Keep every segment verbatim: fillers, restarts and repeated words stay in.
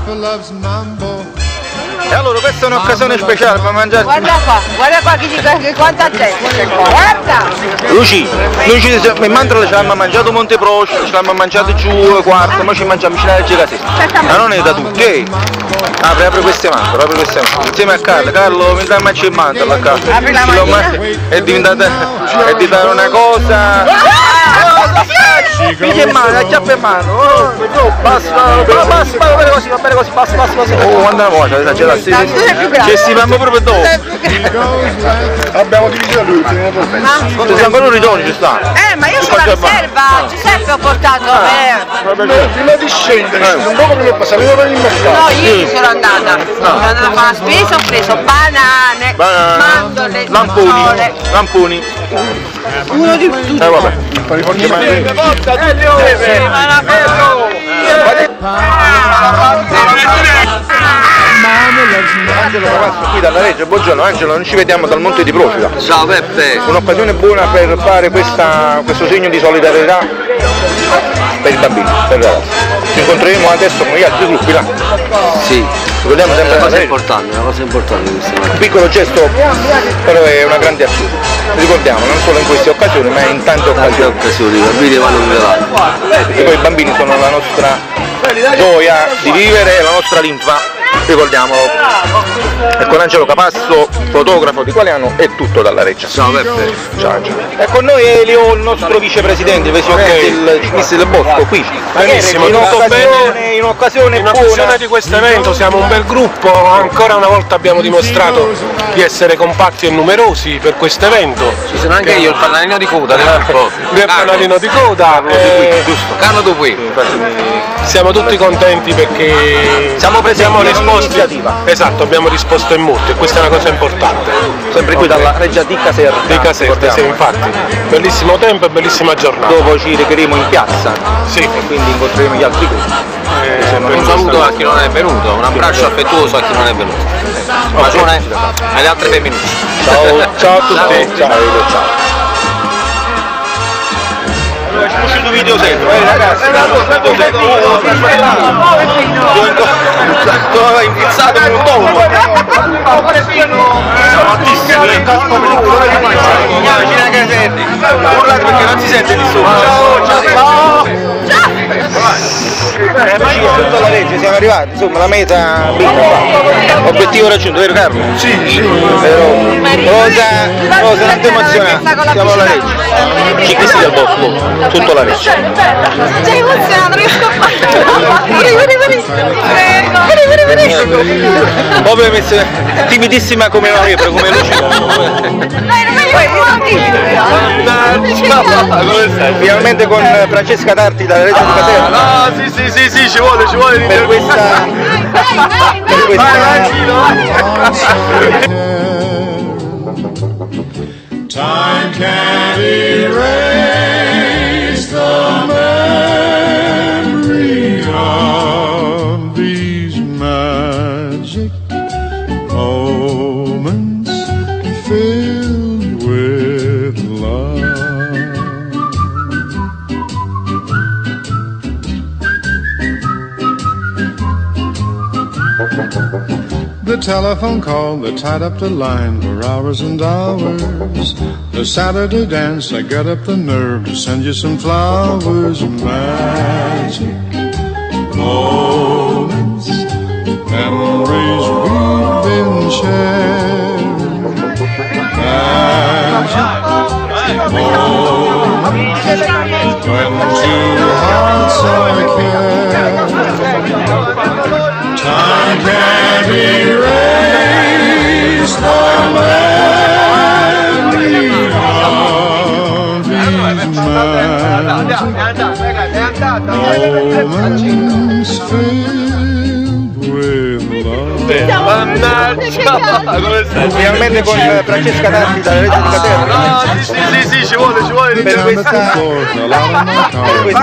E allora questa è un'occasione speciale per mangiare. Guarda qua, guarda qua che, che quanta gente, guarda! Luci, Luci, mi mantra ce l'hanno mangiato Monteproscio, ce l'hanno mangiato giù quarto, ma ci mangiamo vicino alla Gesù. Ma non è da tutti, eh? Apri, apri queste mani, apri queste mani. Insieme a Carlo, Carlo mi dà a mangiare il mantolo a Carlo. Apri la mano. È diventata, è diventata una cosa. Figlia in mano, la chiappa in mano, oh, basta, basta, va bene così, va bene così, basta, basta, basta. Oh, quando una volta, esagerato, ci stiamo proprio dopo. Abbiamo diviso lui, Quando siamo ancora ritorni ci sta. Eh, ma io sono la riserva, Giuseppe ho portato, eh. Prima di scendere, un po' come passare per il mercato. No, ieri sono andata, sono andata a fare la spesa, ho preso banane, mandorle, lamponi, lamponi. uno di tutti. Eh vabbè. Angelo Cavasso qui dalla Reggio, buongiorno Angelo, non ci vediamo dal Monte di Procida. Ciao Peppe! Un'occasione buona per fare questa, questo segno di solidarietà per i bambini, per i ragazzi. Ci incontreremo adesso con gli altri gruppi là. Sì, Ricordiamo sempre è una cosa Reggio. importante, una cosa importante questa. Un piccolo gesto, però è una grande azione. Ricordiamo, non solo in queste occasioni, ma in tante Tante occasioni. occasioni, i bambini vanno tutelati. Perché poi i bambini sono la nostra gioia di vivere e la nostra linfa. Ricordiamolo. E con Angelo Capasso, fotografo di Qualiano, è tutto dalla Reggia. Ciao Peppe! Ciao Angelo. E con noi Elio, il nostro vicepresidente, il vicepresidente del mister del Bosco, qui. Benissimo, in tutto un'occasione, bene. in un'occasione In buona. occasione di questo evento siamo un bel gruppo, ancora una volta abbiamo dimostrato di essere compatti e numerosi per questo evento. Ci sono anche io, il fanalino di coda del gruppo. Il fanalino di coda. eh, Carlo Dupuy. Siamo tutti contenti perché Siamo presenti abbiamo in risposto. iniziativa. Esatto, abbiamo risposto in molti e questa è una cosa importante. Sempre qui dalla Reggia di Caserta. Di Caserta, sì, infatti. Bellissimo tempo e bellissima giornata. Dopo ci recheremo in piazza Sì. e quindi incontreremo gli altri gruppi. Eh, Un saluto a chi non è venuto, un abbraccio affettuoso a chi non è venuto. Un bacione alle altre femminucce. Ciao, ciao a tutti. Ciao, ciao. ciao. Allora, ci uscito un video secco, eh ragazzi, video secco, sono impizzato come un toro. Siamo altissimi, che casco me ne culo, vicino a Casetti, urlate perché non si sente di sopra. Ciao, ciao, ciao. Eh, ma io tutta la legge, siamo arrivati, insomma la meta bella. Obiettivo raggiunto, vero Carlo? Sì, sì. Però rosa, rosa, non ti emozionare, siamo alla legge. Ciclisti del Bosco, tutto la legge. Sei emozionato, riesco a fare. Vieni, vieni, vieni. Prego. Vieni, vieni, vieni. Proprio messa timidissima come noi, però come Lucia. Dai, non mi vuoi dire. Finalmente con Francesca Tarti dalla Reggio di Caserta. Ah, sì, sì, sì, sì, ci vuole, ci vuole. Per questa... Per questa... Time can't erase the memory of these magic moments filled with love. The telephone call that tied up the line for hours and hours. The Saturday dance, I got up the nerve to send you some flowers. Magic moments, memories we've been sharing. Magic moments, when two hearts are caring. Time can't erase the memory of these magic moments filled with love. Finalmente con Francesca Tarti dalla Reggio di Caserta. Ah, sì, sì, sì, sì, ci vuole, ci vuole. Per questa... Per questa...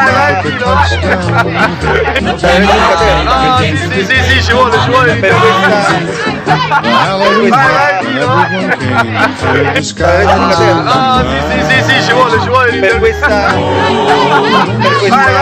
Ah, sì, sì, sì, sì, ci vuole, ci vuole. Per questa... Ah, sì, sì, sì, sì, ci vuole, ci vuole. Per questa... Per questa...